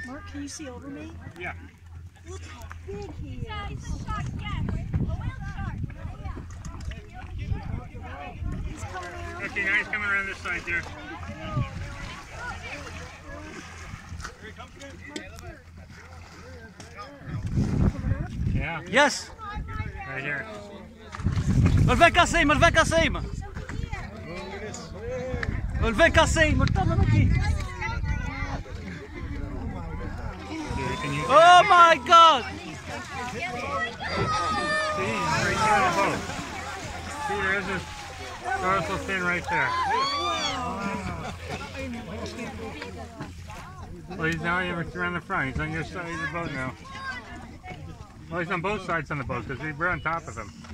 Mark, can you see over me? Yeah. Look how big he is. He's a shark, yes. A whale shark. He's coming around. Okay, now he's coming around this side there. Yeah. Yes! Right here. Ele vem cá cima, ele vem cá cima! Ele vem cá cima, toma aqui! Oh my God! See, right there in the boat. See, there's this dorsal fin right there. Well, he's now around the front. He's on your side of the boat now. Well, he's on both sides on the boat because we're on top of him.